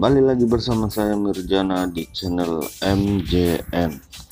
Kembali lagi bersama saya Mirjana di channel MJN.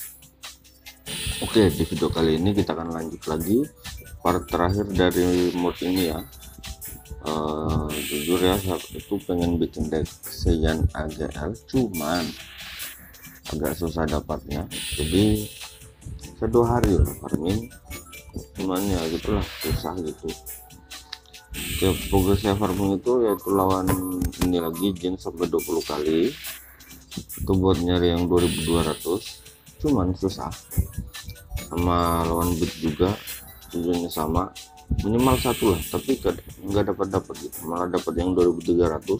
Oke, di video kali ini kita akan lanjut lagi part terakhir dari mod ini ya. Jujur ya, saya itu pengen bikin deck Saiyan AGL, cuman agak susah dapatnya. Jadi saya 2 hari lah farming, cuman ya gitulah, susah gitu. Oke, progres saya farming itu yaitu lawan ini lagi Jin sampai 20 kali. Itu buat nyari yang 2200, cuman susah. Sama lawan beat juga tujuannya sama, minimal satu lah, tapi nggak dapat gitu, malah dapat yang 2300.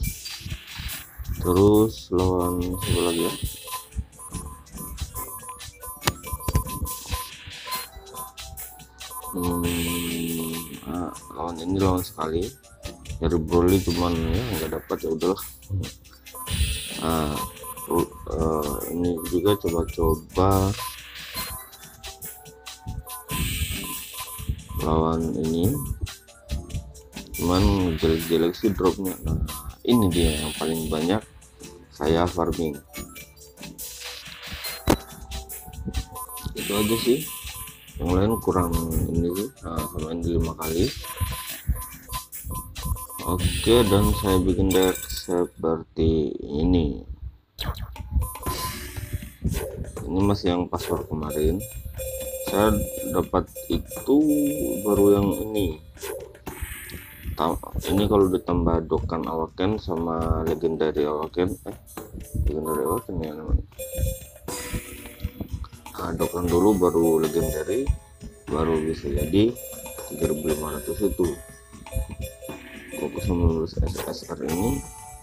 Terus lawan siapa lagi ya, lawan ini, lawan sekali dari Broly, cuman ya nggak dapat, ya udahlah. Ini juga coba-coba lawan ini, cuman jelek-jelek sih dropnya. Nah, ini dia yang paling banyak saya farming. Itu aja sih, yang lain kurang ini sih. Sama ini 5 kali. Oke, dan saya bikin deck seperti ini. Ini masih yang password kemarin. Saya dapat itu baru yang ini. Ini kalau ditambah Dokkan Awaken sama Legendary Awaken, Legendary Awaken ya namanya. Dokkan dulu baru Legendary, baru bisa jadi 3500 itu. Fokus menulis SSR ini.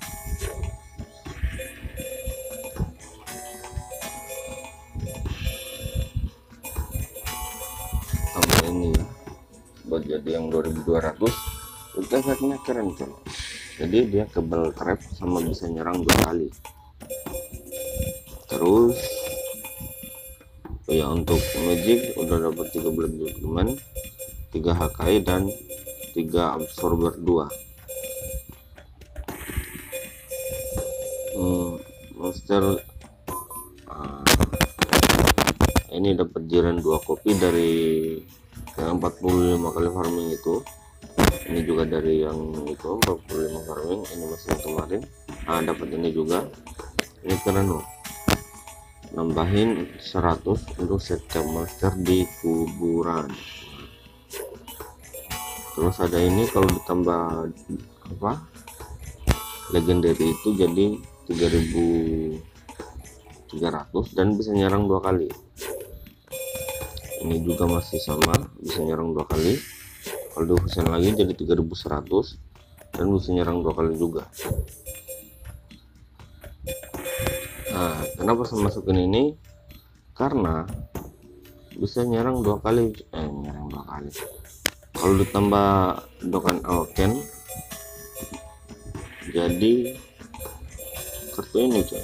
Tambah ini ya, buat jadi yang 2200. Itu efeknya keren coy. Jadi dia kebal trap sama bisa nyerang 2 kali. Terus ya untuk magic udah dapat 3 black document, 3 HKI dan 3 absorber 2. Monster ini dapat jiran 2 kopi dari yang 45 kali farming itu. Ini juga dari yang itu 45 farming, ini masih yang kemarin. Dapat ini juga, ini keren loh, nambahin 100 untuk setiap monster di kuburan. Terus ada ini, kalau ditambah legendary itu jadi 3300 dan bisa nyerang 2 kali. Ini juga masih sama, bisa nyerang 2 kali. Kalau difusin lagi jadi 3100 dan bisa nyerang 2 kali juga. Kenapa saya masukin ini? Karena bisa nyerang 2 kali, nyerang 2 kali. Kalau ditambah Dokkan Awaken jadi kartu ini coy,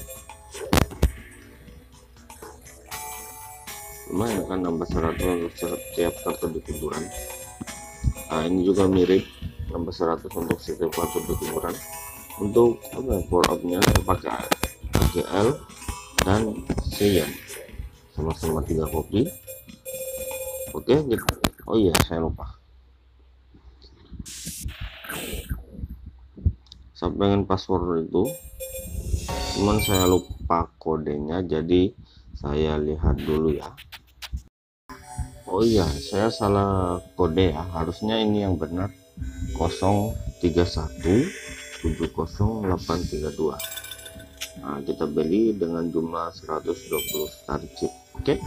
lumayan kan, nambah 100 untuk setiap kartu di kuburan. Ini juga mirip, nambah 100 untuk setiap kartu di kuburan. Untuk power up nya pakai AGL dan Saiyan, sama-sama 3 kopi. Oke gitu. Oh iya, saya lupa, saya pengen password itu, cuman saya lupa kodenya, jadi saya lihat dulu ya. Oh iya, saya salah kode ya, harusnya ini yang benar 031700832. Kita beli dengan jumlah 120 star chip. Oke.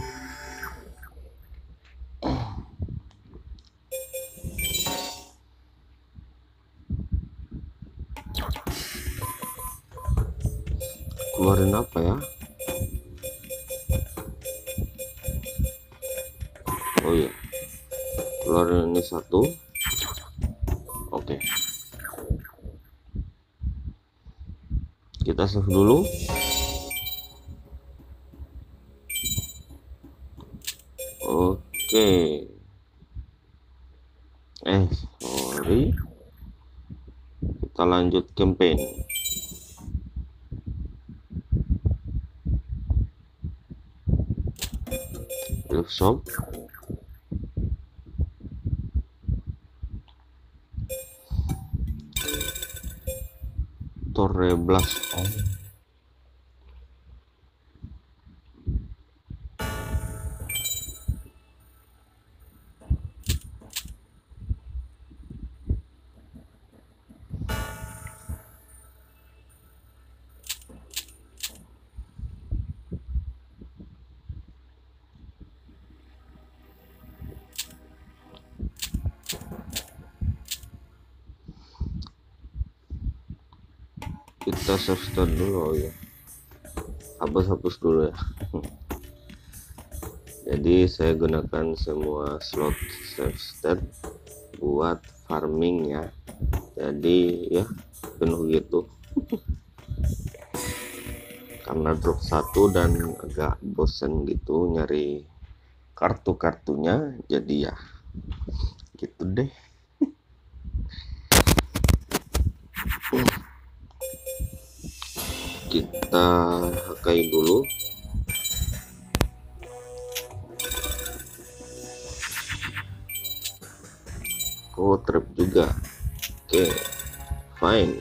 Keluarin apa ya? Oh iya, keluarin ini 1. Oke, kita save dulu. Oke, sorry, kita lanjut campaign. Shop. Torre Blas. Kita save state dulu. Oh ya, hapus dulu ya. Jadi saya gunakan semua slot save state buat farming ya, jadi ya penuh gitu. Karena drop 1 dan agak bosen gitu nyari kartu-kartunya, jadi ya gitu deh. Kita pakai dulu. Oh, trap juga. Oke, fine.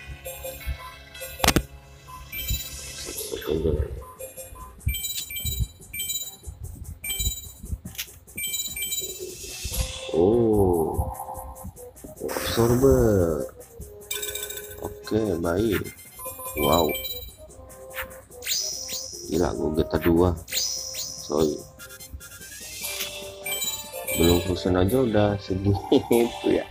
Oh, absorber. Oke, baik. Wow, gila, Gogeta 2. Soy, belum fusion aja udah segitu ya.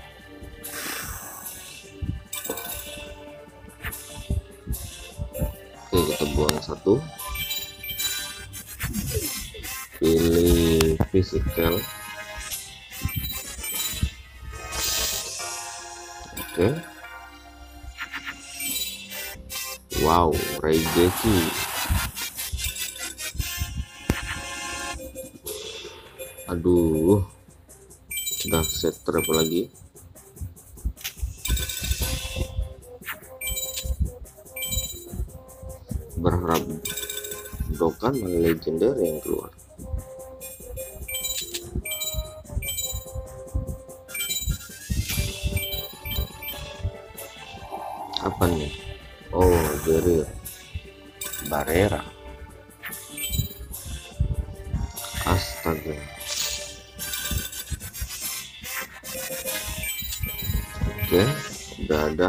Oke, kita buang 1, pilih physical. Oke, wow, Raigeki. Aduh, udah set trap lagi. Berharap Dokkan malah legender yang keluar. Apa nih? Oh, Barera. Astaga. Oke, udah ada.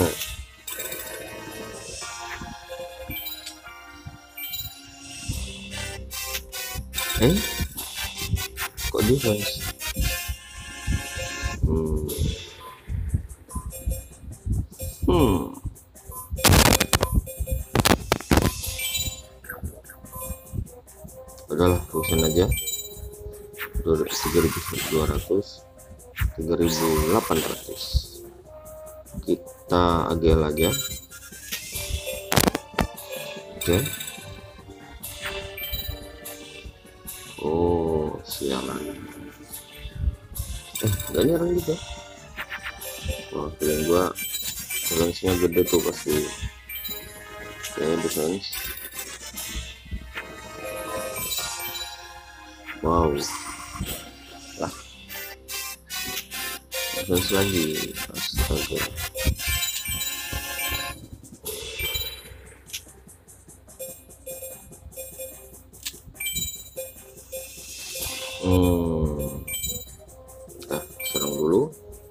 Kok defense? Udahlah, fusion aja. 3200, 3800. Kita agel aja. Oke. Oh, sialan. Gak nyerang juga. Wah, feeling gua defense-nya gede tuh pasti. Oke, defense. Wow, lah, defense lagi. Astaga. Kita serang dulu.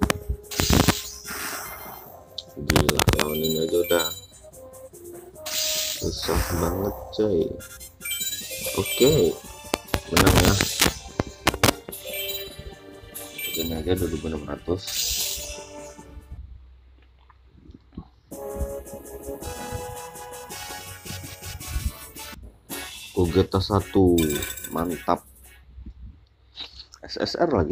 Gila, lawan ini aja udah susah banget coy. Oke, menang ya. Ini aja 2600. Gogeta 1, mantap. SSR lagi.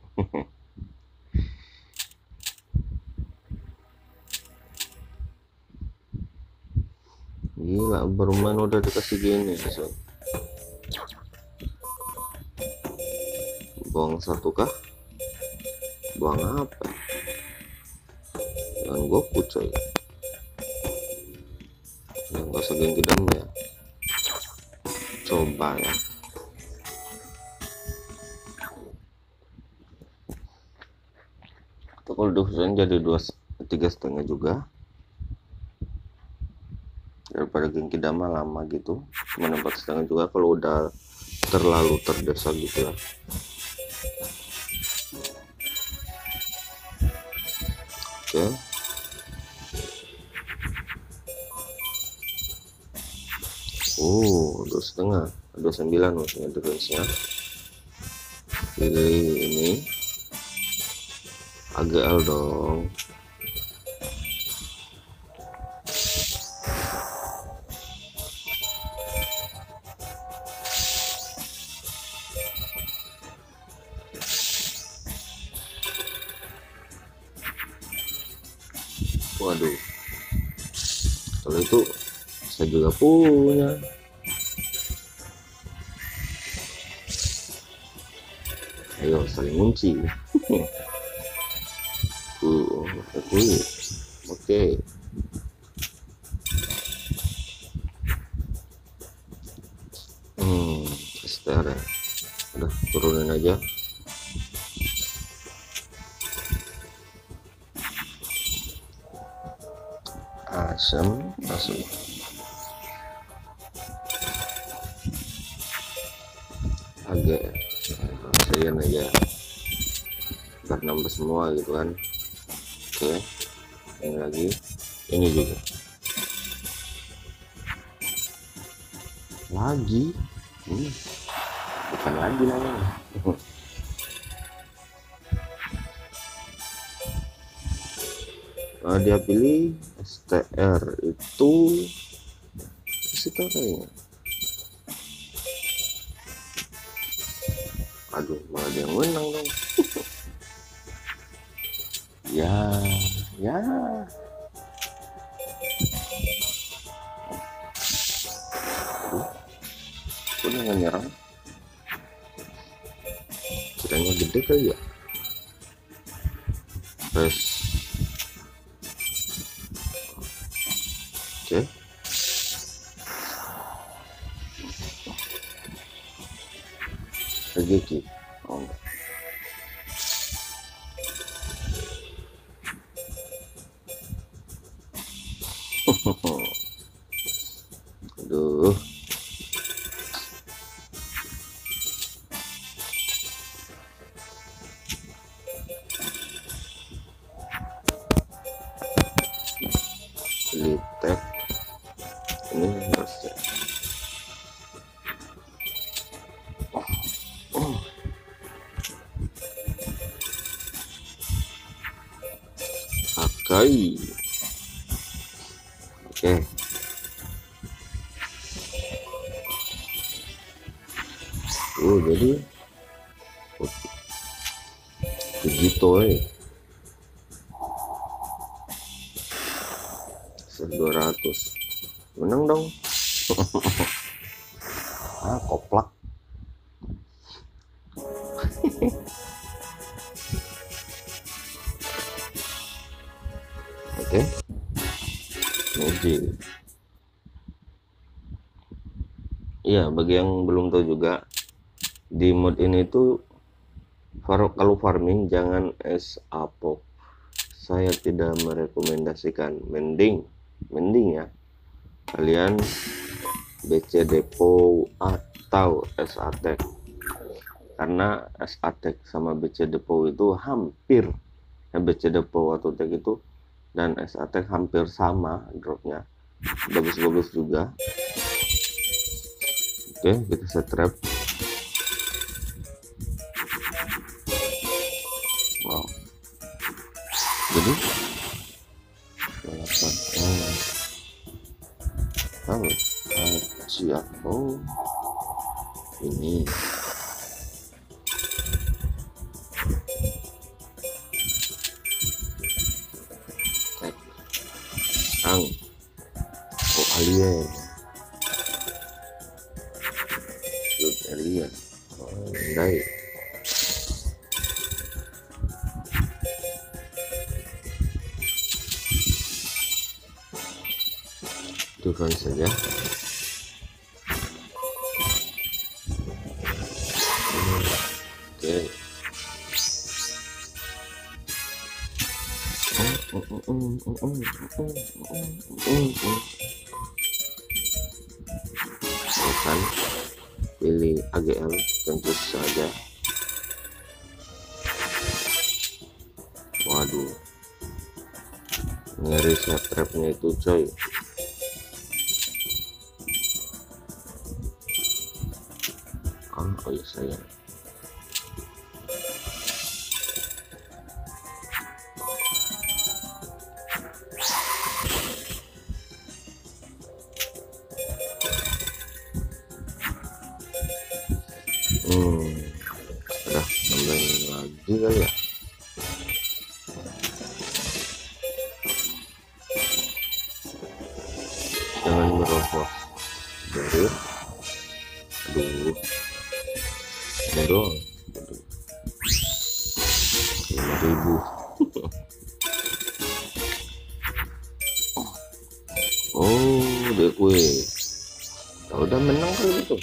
Gila, bermain udah dikasih gini so. Buang 1 kah? Buang apa? Yang Goku coy. Yang gak usah Genki Dama ya. Coba ya. kalau diusahain jadi 3,5 juga, daripada Genki Dama lama gitu. Cuma 4,5 juga kalau udah terlalu terdesak gitu ya. Oke. Oh, 2,5, 2,9 maksudnya difference-nya. Pilih ini AGL dong. Waduh, kalau itu saya juga punya. Ayo saling kunci. Oke. STR ya. Udah turunin aja. Asam. Agak sekian aja. Biar nambah semua gitu kan. Oke. Ini lagi. Ini juga. Lagi. Bukan lagi namanya. Dia pilih STR itu situ kayaknya. Aduh, malah dia yang menang dong. ya udah nggak nyerang, kiranya gede kali ya. Terus oke. Rezeki. Oh enggak. Aduh. Litek. Ini harus ya. Pakai. Oke. Jadi begitu 200 menang dong. Koplak. Oke. Magic. Iya, bagi yang belum tahu juga, di mode ini tuh kalau farming jangan SAPOK. Saya tidak merekomendasikan. Mending ya kalian BC Depo atau SATEK, karena SATEK sama BC Depo itu hampir, BC Depo atau TEK itu dan SATEK hampir sama dropnya, bagus-bagus juga. Oke, kita set trap. Wow, jadi siap. Oh, ini alien alien baik. Turun saja. Oke. Kan pilih AGL tentu saja. Waduh, ngeri set trapnya itu coy. Oh iya saya udah tambahin lagi kali ya. Jangan merosot dari aduh ini doang 5.000. Oh deh kue udah menang kali itu.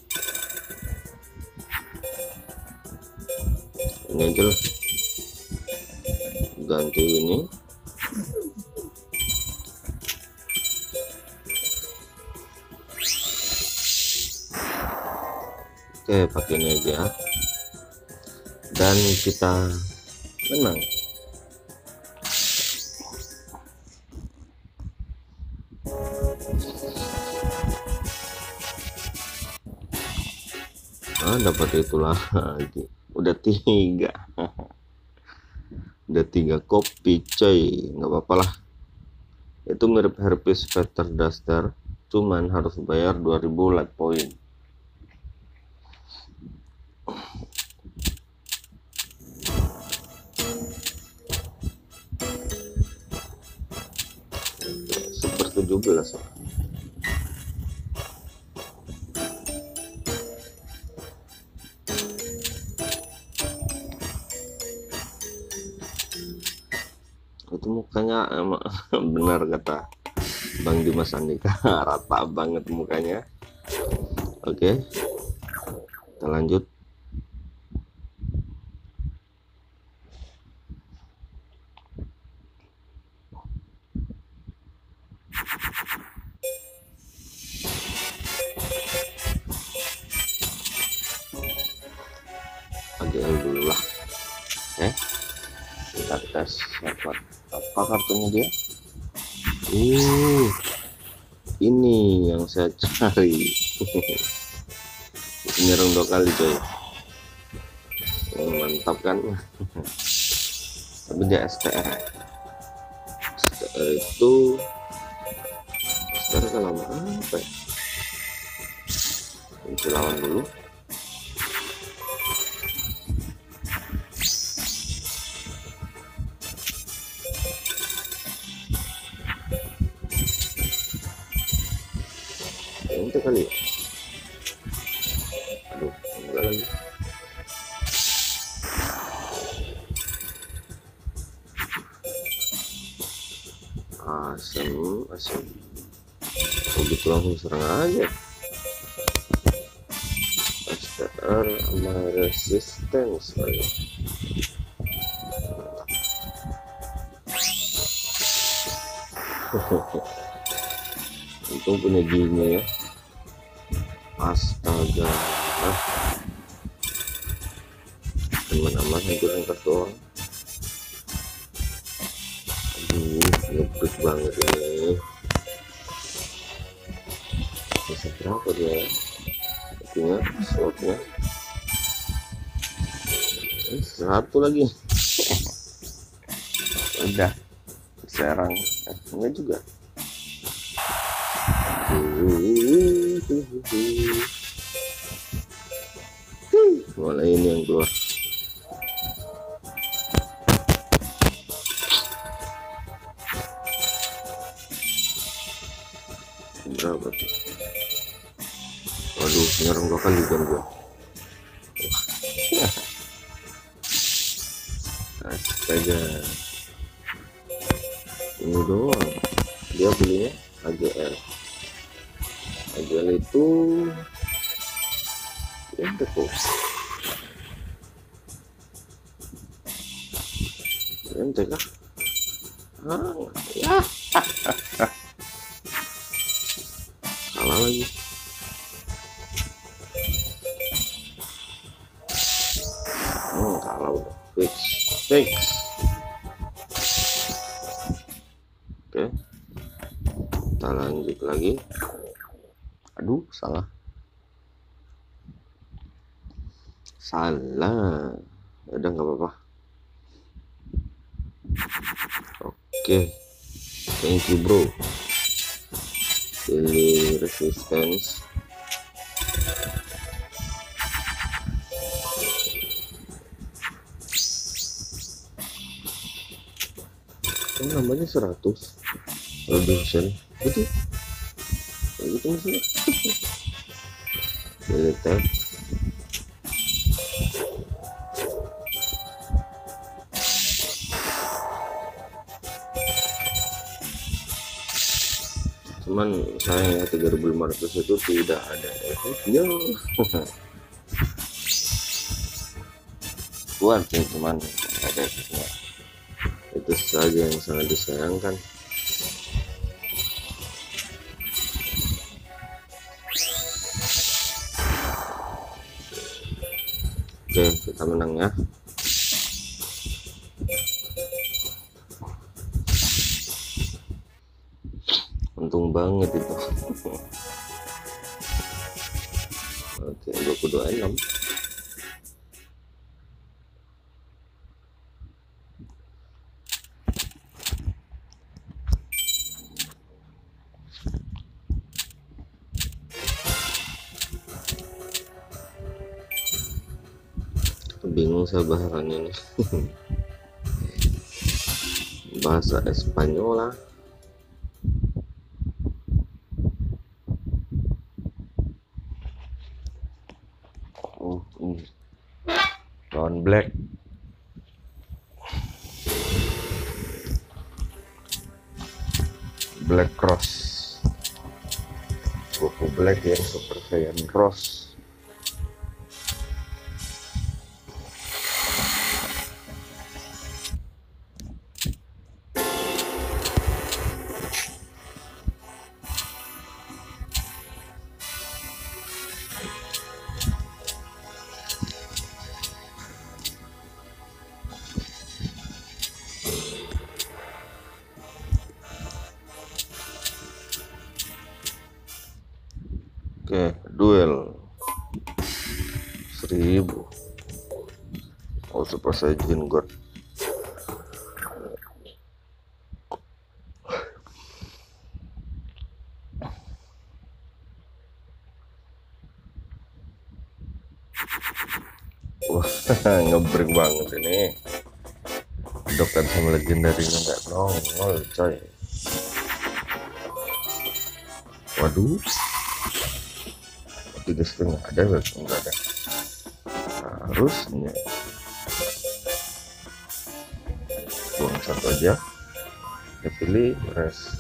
Ini aja lah, ganti ini. Oke, pakai ini aja dan kita menang. Dapat itu lagi, udah 3 udah 3 kopi coy, nggak apa-apa lah. Itu mirip herpes feather duster, cuman harus bayar 2000 like point. Super 17 ya. Itu mukanya emang benar kata Bang Dimas Andika, rata banget mukanya. Oke, kita lanjut. AGL dulu lah. Kita tes dapat apa kartunya dia. Ini yang saya cari. Nyerang 2 kali coy. Mantap kan. Tapi dia STR itu STR kalau apa ya, ini lawan dulu. Ini kali ya. Aduh enggak lagi. Asem begitu langsung serang aja. STR sama resistance lagi. Untung punya gini ya. Astaga, teman-teman hancurin kartu orang. Aduh, ngebut banget ini. Bisa berapa dia? Artinya slotnya 1 lagi. Udah serang, enggak juga. Malah ini yang keluar. Berapa tuh? Waduh, nyerang 2 kali kan gua. Astaga, ini doang dia belinya. AGL itu ente kok ente kah Ya, kalah lagi. Kalah udah. Fix. Oke, kita lanjut lagi. Aduh, salah. Udah nggak apa-apa. Oke, thank you bro. Pilih resistance. Namanya 100 production gitu maksudnya. Pilih tab. Cuman sayangnya 3.500 itu tidak ada efeknya. Kuat sih, cuman ada efeknya. Itu saja yang sangat disayangkan. Oke, kita menang ya. Untung banget itu. Oke, 22.6. Bingung saya bahasannya nih. Bahasa Espanyola. Oh, ini lawan Black. Black Cross. Goku Black yang Super Saiyan Cross. Oke, duel 1000. Oh, Super Saiyan God. Wah, ngebreak banget ini. Dokter sama legendarinya nggak nongol coy. Waduh, 3,5 ada nggak ada. Harusnya buang satu aja. Kita pilih rest.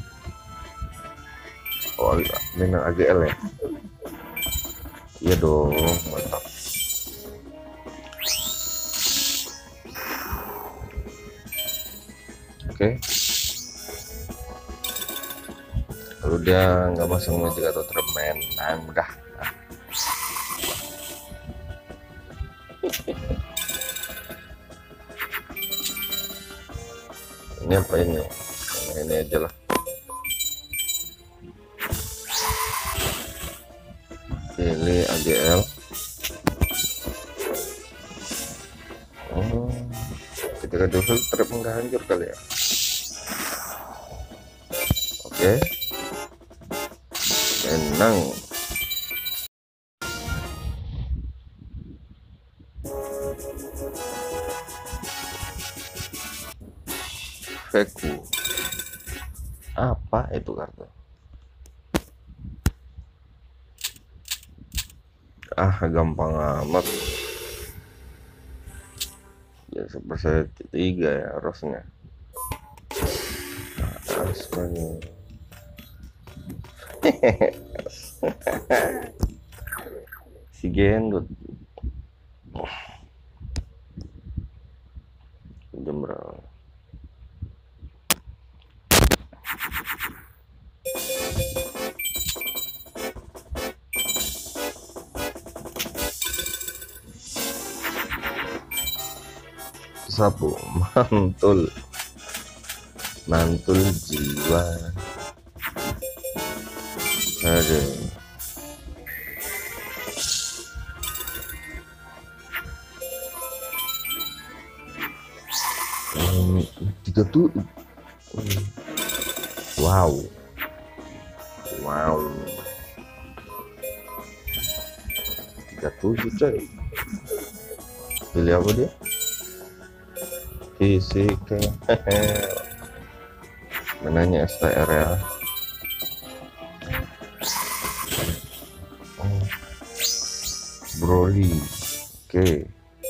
Oh, memang AGL ya. Iya dong, mantap. Oke. Kalau dia nggak masang magic atau tremen, nah udah. Ini apa ini? Nah, ini aja lah. Pilih AGL. Oh, ketika double trap nggak hancur kali ya. Oke, menang. Veku. Apa itu kartu? Gampang amat. Ya seperti 3 ya harusnya. Asmanya. Si gendut. Jam berapa? sapu mantul jiwa. Aduh. Tiga tuh. Wow. 37 coy. Pilih apa dia? Fisika. Menanya STR ya. Broly. Oke.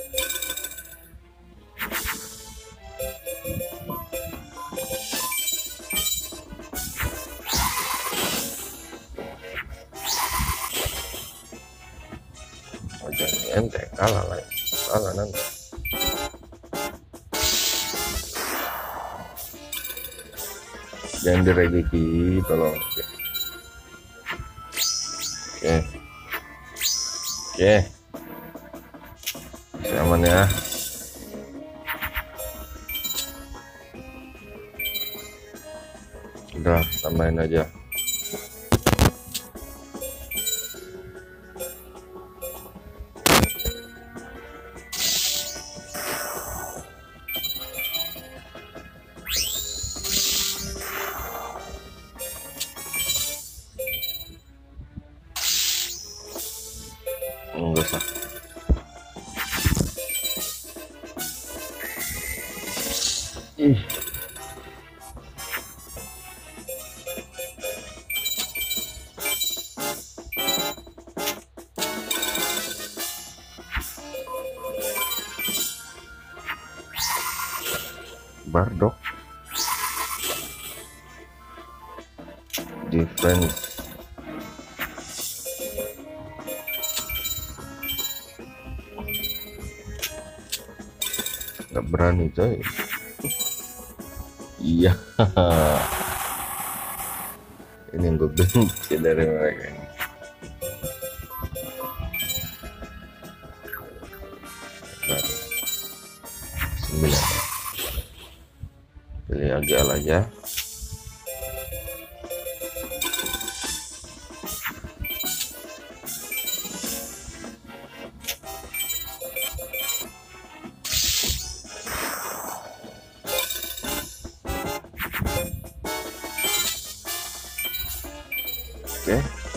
Jangan ente kalah nanti. Jangan diregeki, tolong. Oke. Masih aman ya. Udah, tambahin aja. Enggak usah. Bardock defense. Nggak berani coy. Iya. Ini yang gue benci dari mereka ini. Baru 9. Pilih AGL aja. Oke.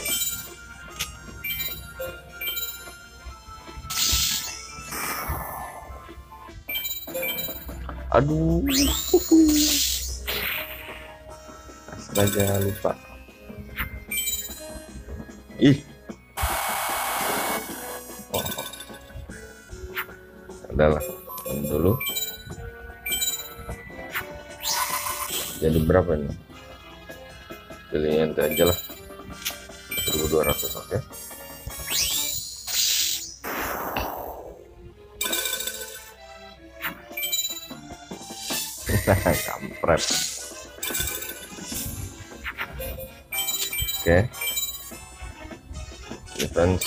Aduh. Astaga, lupa. Oh. Adalah dulu. Jadi berapa nih? Pilih ente aja lah. 1200, oke. Kampret. Oke. Defense.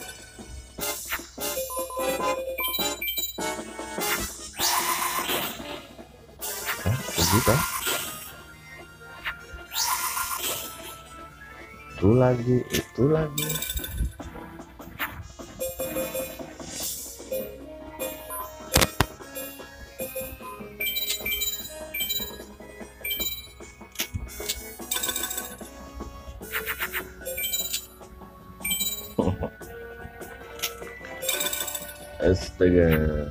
Begitu. Itu lagi. Astaga.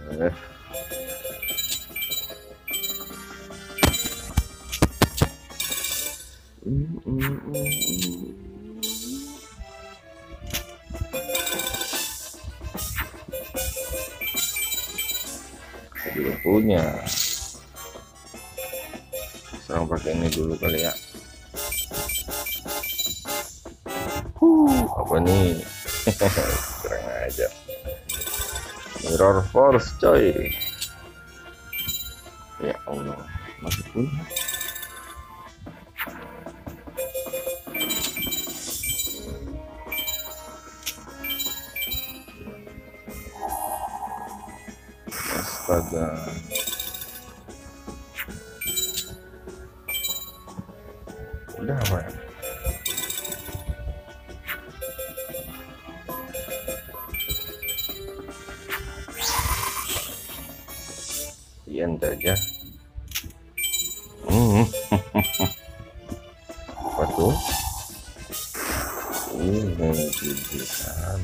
Saya juga punya. Sekarang pakai ini dulu kali ya. Apa nih? Keren aja. Mirror Force coy. Ya Allah, masih punya. Astaga. ente aja. Apa tuh? Gigitan.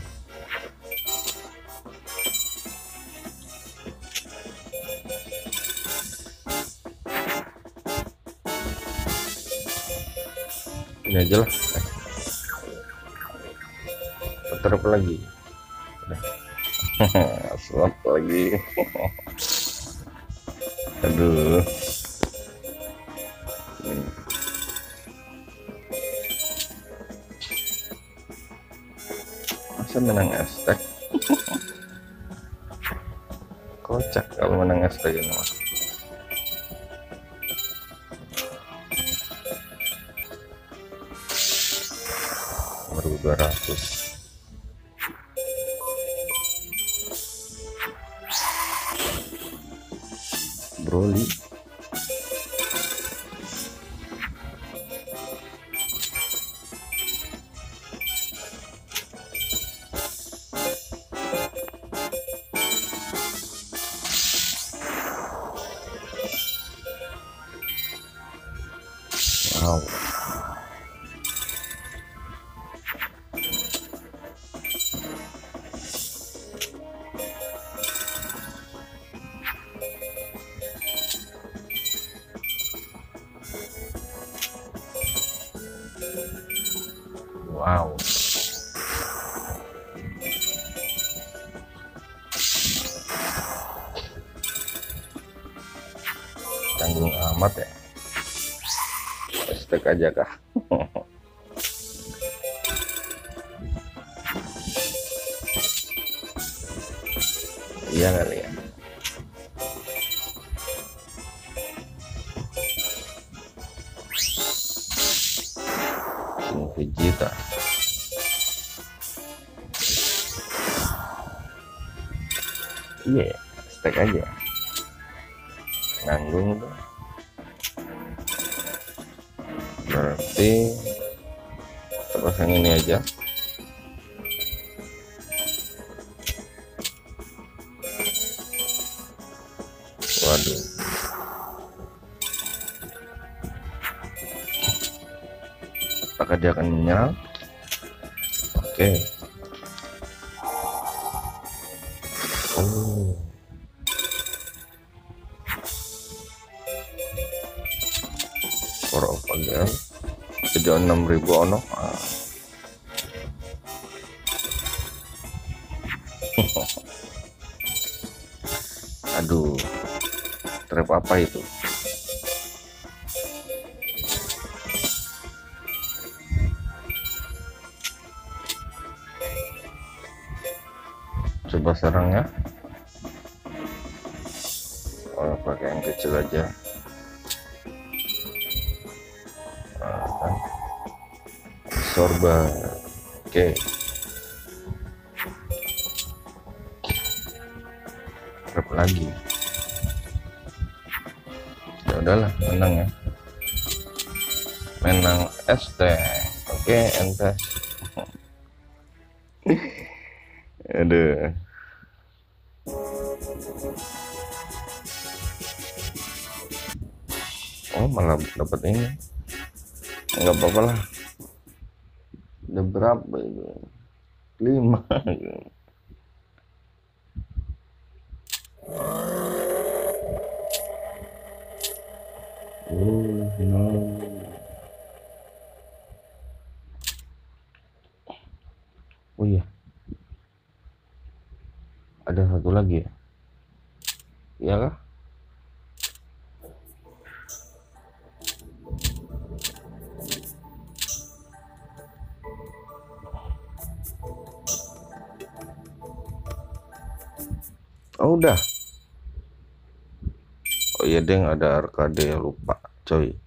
Ini aja lah. Putar apa lagi? Slot lagi. Aduh. Masa menang hashtag? Kocak kalau menang hashtag ini mah. Baru 200. Broly. Wow. Wow. Tanggung amat ya. Hashtag aja kah? Iya kali ya. Vegeta. Iya, hashtag aja. Nanggung tuh. Berarti terus yang ini aja. Waduh. Apakah dia akan menyerang? Oke. Oh. Power of again. Jadi 6.000 ono. Aduh. Trap apa itu? Coba serang ya. Oh, pakai yang kecil aja. Kan. Sorba. Oke. Trap lagi. Ya udahlah, menang ya. Menang ST. Oke, entes. Aduh. Oh, malah dapat ini. Enggak apa-apa lah. Udah berapa itu? 5. No. Oh iya. Ada satu lagi ya? Iya kah? Oh udah. Oh iya deng, ada arcade, lupa coy.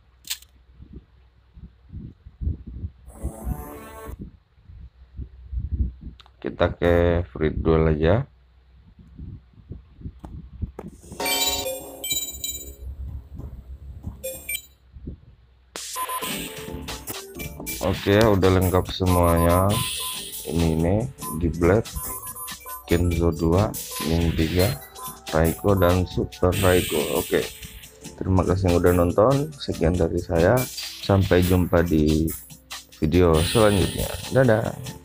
Kita ke free duel aja. Oke, udah lengkap semuanya. Ini nih Giblet, Kenzo 2, Min 3, Raikou dan Super Raikou. Oke, terima kasih yang udah nonton. Sekian dari saya, sampai jumpa di video selanjutnya. Dadah.